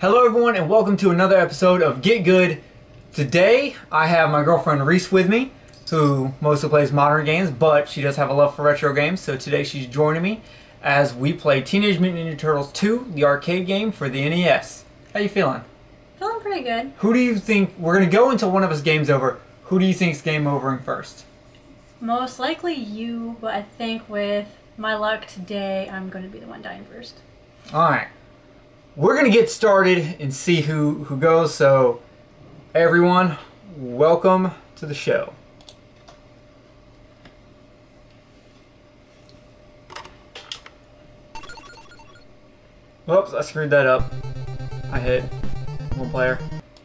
Hello everyone and welcome to another episode of Get Good. Today I have my girlfriend Reese with me, who mostly plays modern games, but she does have a love for retro games, so today she's joining me as we play Teenage Mutant Ninja Turtles 2, the arcade game for the NES. How you feeling? Feeling pretty good. Who do you think, we're going to go until one of us game's over, who do you think's game overing first? Most likely you, but I think with my luck today, I'm going to be the one dying first. Alright. We're going to get started and see who goes, so everyone, welcome to the show. Whoops, I screwed that up. I hit one player.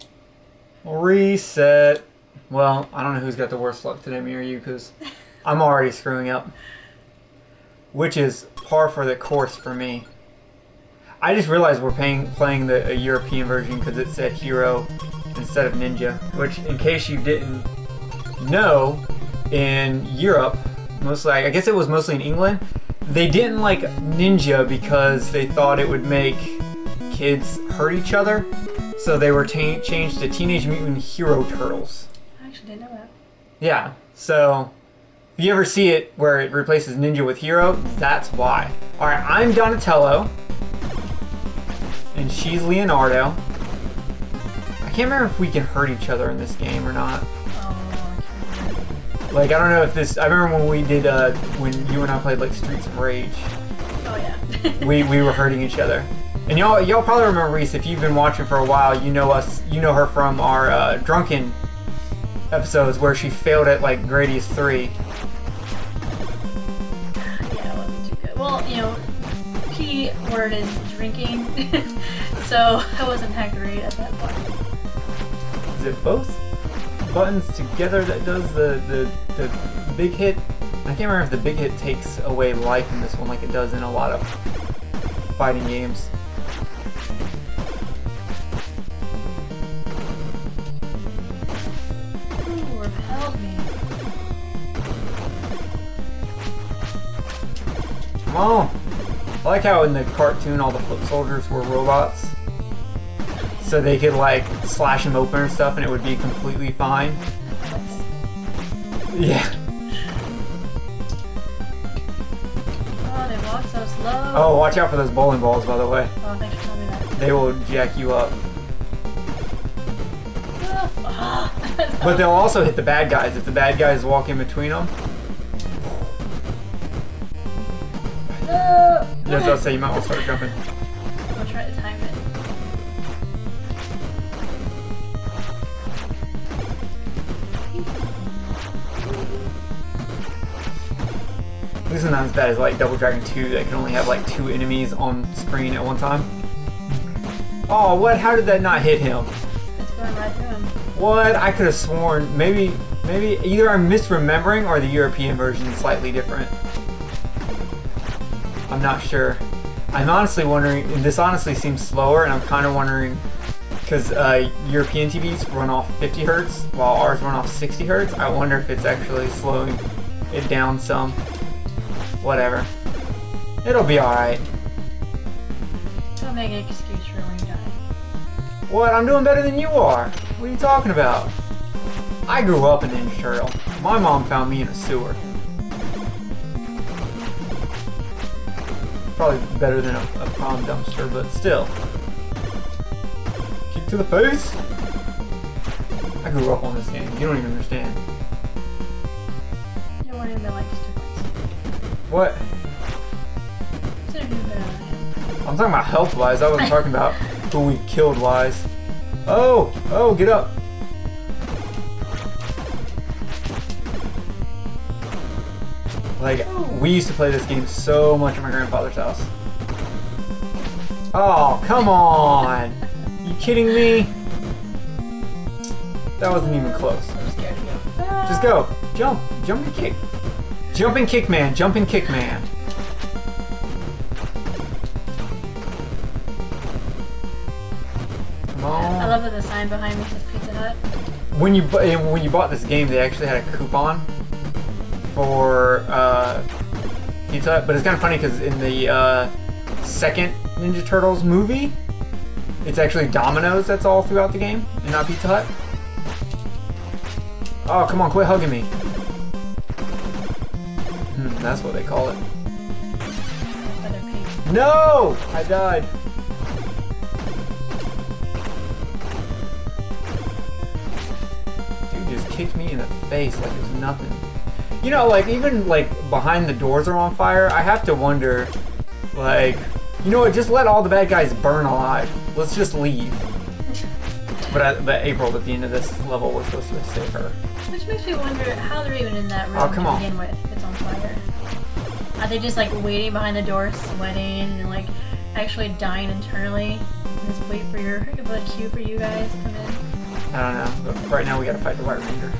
Reset. Well, I don't know who's got the worst luck today, me or you, because I'm already screwing up. Which is par for the course for me. I just realized we're playing the European version because it said Hero instead of Ninja. Which, in case you didn't know, in Europe, mostly, I guess it was mostly in England, they didn't like Ninja because they thought it would make kids hurt each other. So they were changed to Teenage Mutant Hero Turtles. I actually didn't know that. Yeah, so if you ever see it where it replaces Ninja with Hero, that's why. Alright, I'm Donatello. And she's Leonardo. I can't remember if we can hurt each other in this game or not. Like, I don't know if this... I remember when we did, when you and I played, like, Streets of Rage. Oh, yeah. we were hurting each other. And y'all probably remember Reese. If you've been watching for a while, you know her from our, Drunken episodes where she failed at, like, Grady's 3. Yeah, it wasn't too good. Well, you know, key word is drinking, so I wasn't that great at that point. Is it both buttons together that does the big hit? I can't remember if the big hit takes away life in this one like it does in a lot of fighting games. Ooh, repelled me. Come on! I like how in the cartoon all the foot soldiers were robots. So they could like slash them open and stuff and it would be completely fine. Yeah. Oh, they walk so slow. Oh, watch out for those bowling balls, by the way. Oh, thanks for telling me that. They will jack you up. But they'll also hit the bad guys if the bad guys walk in between them. Yes, I'll say you might want to start jumping. I'll try to time it. This is not as bad as like Double Dragon 2 that can only have like 2 enemies on screen at one time. Oh, what? How did that not hit him? It's going right through him. What? I could have sworn maybe either I'm misremembering or the European version is slightly different. I'm not sure. I'm honestly wondering, this honestly seems slower, and I'm kind of wondering, because European TVs run off 50 Hertz, while ours run off 60 Hertz, I wonder if it's actually slowing it down some. Whatever. It'll be alright. Don't make an excuse for when you die. What? I'm doing better than you are. What are you talking about? I grew up a Ninja Turtle. My mom found me in a sewer. Probably better than a prom dumpster, but still. Kick to the face? I grew up on this game. You don't even understand. You don't want anybody like this too much. What? So you're doing better than I am. I'm talking about health-wise. I wasn't talking about who we killed-wise. Oh! Oh, get up! Like, we used to play this game so much at my grandfather's house. Oh, come on! You kidding me? That wasn't even close. I'm scared to go. Just go. Jump. Jump and kick. Jump and kick, man. Jump and kick, man. Come on. I love that the sign behind me says Pizza Hut. When you bought this game, they actually had a coupon for Pizza Hut, but it's kind of funny because in the second Ninja Turtles movie, it's actually Domino's that's all throughout the game, and not Pizza Hut. Oh, come on, quit hugging me. That's what they call it. No! I died. Dude just kicked me in the face like it was nothing. You know, like, even, like, behind the doors are on fire, I have to wonder, like, you know what, just let all the bad guys burn alive. Let's just leave. But April, at the end of this level, we're supposed to save her. Which makes me wonder how they're even in that room to begin with if it's on fire. Are they just, like, waiting behind the door, sweating, and, like, actually dying internally? And just wait for the queue for you guys to come in? I don't know, but right now we gotta fight the White Ranger.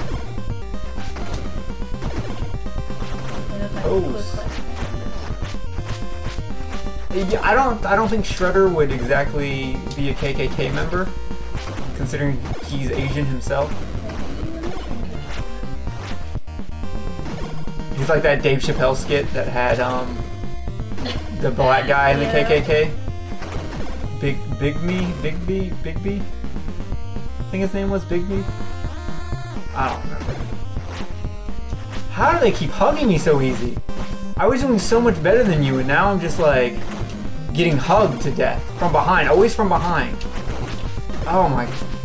Yeah, I don't think Shredder would exactly be a KKK member, considering he's Asian himself. He's like that Dave Chappelle skit that had the black guy in the KKK. Big B. I think his name was Big B. I don't remember. How do they keep hugging me so easy? I was doing so much better than you, and now I'm just like getting hugged to death from behind, always from behind. Oh my.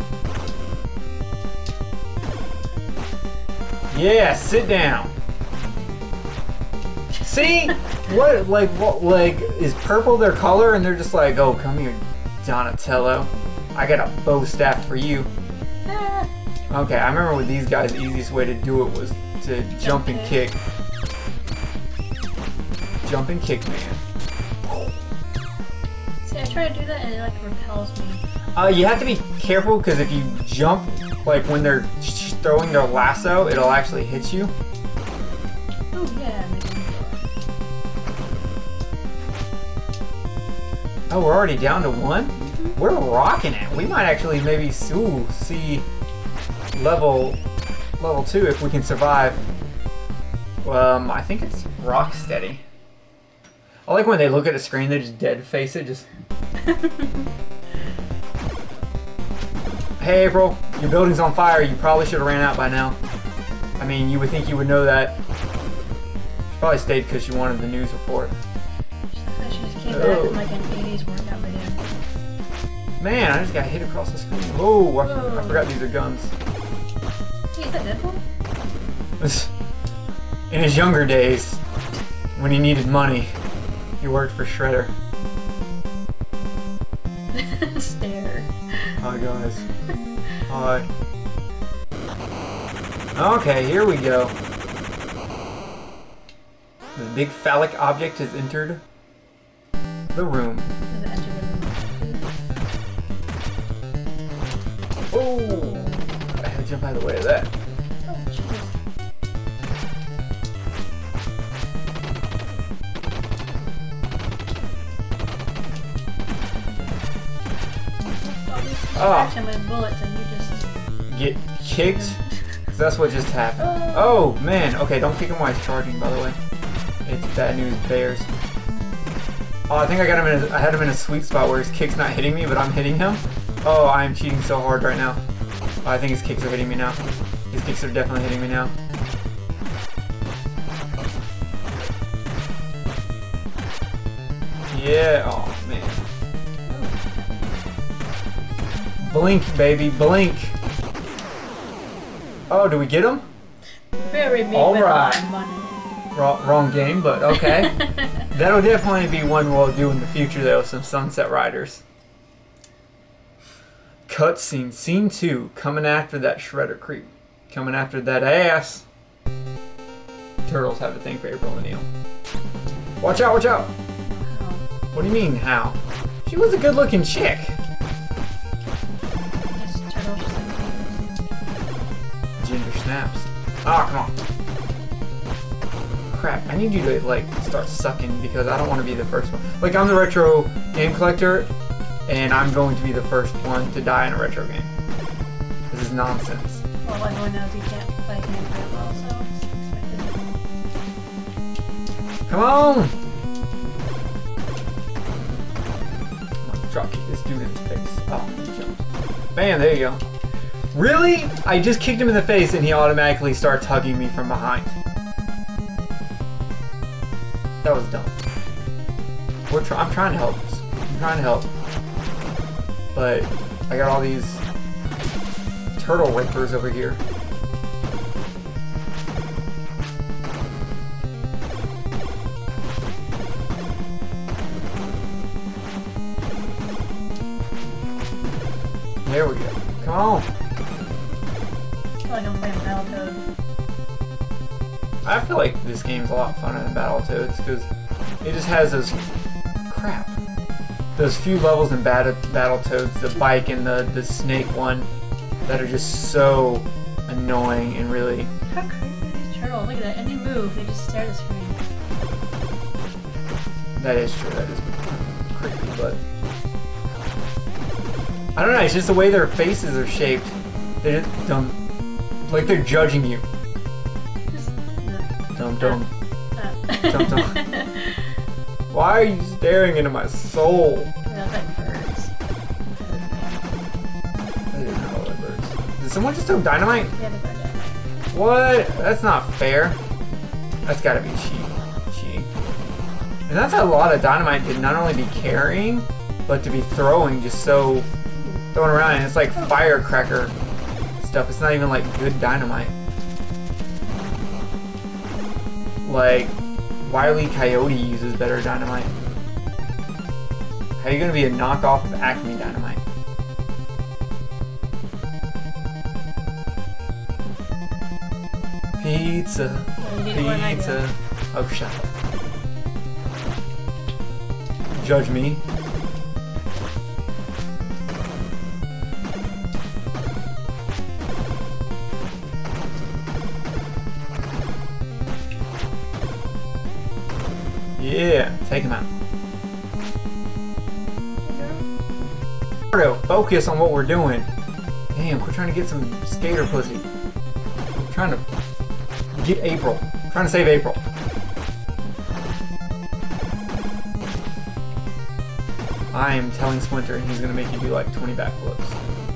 Yeah, sit down. See? What, is purple their color and they're just like, oh, come here, Donatello. I got a bow staff for you. Okay, I remember with these guys, the easiest way to do it was to jump and kick. Jump and kick, man. See, I try to do that and it, like, repels me. You have to be careful because if you jump, like, when they're throwing their lasso, it'll actually hit you. Oh, yeah. Oh, we're already down to 1? We're rocking it. We might actually maybe see level 2 if we can survive. I think it's Rocksteady. I like when they look at the screen, they just dead face it, just... Hey April, your building's on fire. You probably should have ran out by now. I mean, you would think you would know that. She probably stayed because she wanted the news report. She just came back with like an 80s workout video. Man, I just got hit across the screen. Oh, I forgot these are guns. Hey, is that Deadpool? In his younger days, when he needed money, he worked for Shredder. Stare. Hi guys. Hi. Okay, here we go. The big phallic object has entered the room. Does it enter the room? Oh! I had to jump out of the way of that. Oh, Jesus. Oh. With bullets and you just Get kicked? 'Cause that's what just happened. Oh man, okay, don't kick him while he's charging, by the way. It's bad news bears. Oh, I think I had him in a sweet spot where his kick's not hitting me, but I'm hitting him. Oh, I am cheating so hard right now. Oh, I think his kicks are hitting me now. His kicks are definitely hitting me now. Yeah, oh man. Blink, baby, blink. Oh, do we get him? very mean All with right. my money. Wrong game, but okay. That'll definitely be one we'll do in the future, though, some Sunset Riders. Cutscene, scene 2, coming after that Shredder creep. Coming after that ass. Turtles have a thing for April O'Neil. Watch out, watch out! What do you mean, how? She was a good-looking chick. Yes, turtles. Ginger snaps. Ah, come on. Crap, I need you to, like, start sucking because I don't want to be the first one. Like, I'm the retro game collector, and I'm going to be the first one to die in a retro game. This is nonsense. Well, everyone knows you can't play games very well, so it's expected. Come on! drop kick this dude in the face. Oh, he jumped. Bam, there you go. Really? I just kicked him in the face and he automatically starts hugging me from behind. That was dumb. I'm trying to help. I'm trying to help. But I got all these turtle rapers over here. There we go. Come on. I feel like I'm playing Battletoads. I feel like this game's a lot funner than Battletoads because it just has those crap. Those few levels in Battletoads, the bike and the snake one, that are just so annoying and really. How creepy are these turtles? Look at that. Any move, they just stare at the screen. That is true. That is creepy, but I don't know. It's just the way their faces are shaped. They just dumb, like they're judging you. Dumb. Dumb. Why are you staring into my soul? They look like birds. I didn't know they were birds. Did someone just throw dynamite? Yeah, they throw dynamite. What? That's not fair. That's gotta be cheating. And that's a lot of dynamite to not only be carrying, but to be throwing, just so throwing around. And it's like firecracker stuff. It's not even like good dynamite. Like, Wile E. Coyote uses better dynamite. How are you gonna be a knockoff of Acme dynamite? Pizza. Pizza. Oh, shut up. Judge me. Yeah, take him out. Focus on what we're doing. Damn, quit trying to get some skater pussy. I'm trying to get April. I'm trying to save April. I am telling Splinter he's gonna make you do like 20 backflips.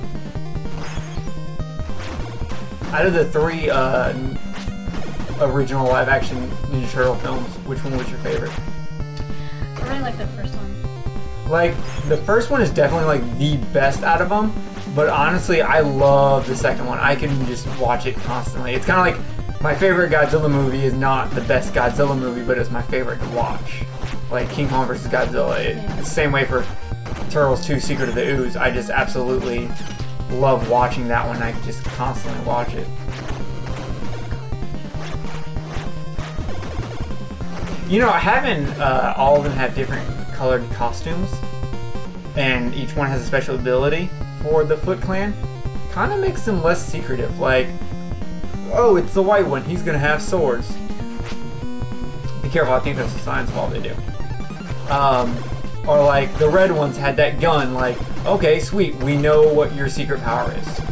Out of the 3 original live-action Ninja Turtle films, which one was your favorite? I really like the first one. Like, the first one is definitely like the best out of them, but honestly, I love the second one. I can just watch it constantly. It's kind of like my favorite Godzilla movie is not the best Godzilla movie, but it's my favorite to watch. Like King Kong vs. Godzilla. It's the same way for Turtles 2: Secret of the Ooze. I just absolutely love watching that one. I can just constantly watch it. You know, having all of them have different colored costumes, and each one has a special ability for the Foot Clan, kind of makes them less secretive. Like, oh, it's the white one, he's gonna have swords. Be careful, I think that's the science ball they do. Or like, the red ones had that gun, like, okay, sweet, we know what your secret power is.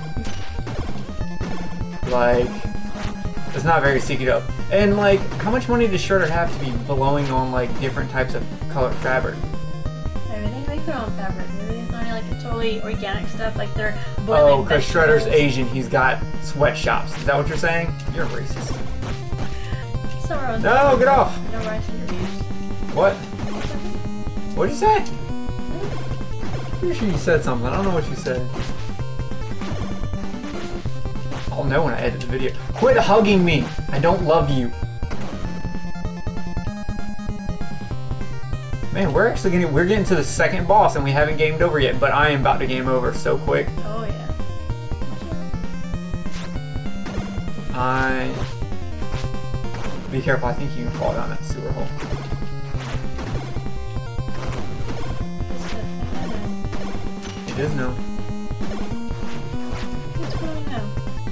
Like, it's not very secretive. And like, how much money does Shredder have to be blowing on like different types of colored fabric? Everything makes their own fabric. Everything's not like totally organic stuff. Like they're boiling. Oh, because Shredder's Asian, he's got sweatshops. Is that what you're saying? You're racist. No, get off! No rice in your views. What? What'd you say? Pretty sure you said something. I don't know what you said. I'll know when I edit the video. Quit hugging me! I don't love you. Man, we're getting to the second boss and we haven't gamed over yet, but I am about to game over so quick. Oh yeah. Be careful, I think you can fall down that sewer hole. It is no. What's going on?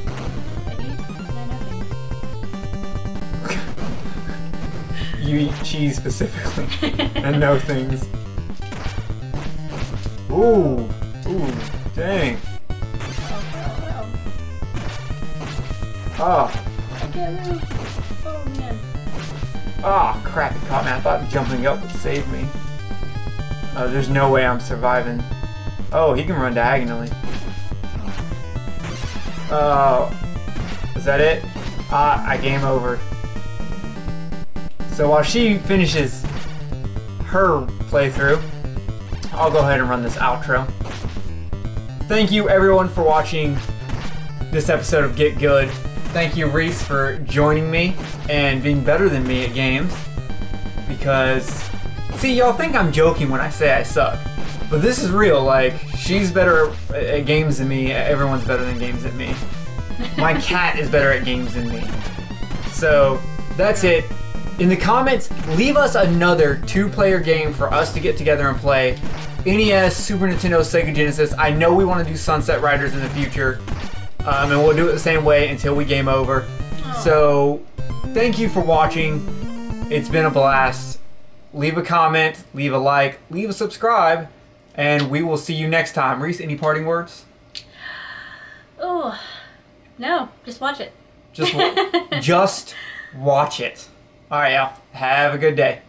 You eat cheese specifically, and no things. Ooh, dang. Oh. I can't move. Oh man. Ah, crap! It caught me. I thought jumping up would save me. Oh, there's no way I'm surviving. Oh, he can run diagonally. Oh, is that it? I game over. So while she finishes her playthrough, I'll go ahead and run this outro. Thank you everyone for watching this episode of Get Good. Thank you Reese for joining me and being better than me at games. Because, see, y'all think I'm joking when I say I suck. But this is real, like, she's better at games than me, everyone's better than games than me. My cat is better at games than me. So, that's it. In the comments, leave us another 2-player game for us to get together and play. NES, Super Nintendo, Sega Genesis. I know we want to do Sunset Riders in the future. And we'll do it the same way until we game over. Aww. So, thank you for watching. It's been a blast. Leave a comment, leave a like, leave a subscribe, and we will see you next time. Reese, any parting words? Oh, no. Just watch it. Just watch it. All right, y'all. Have a good day.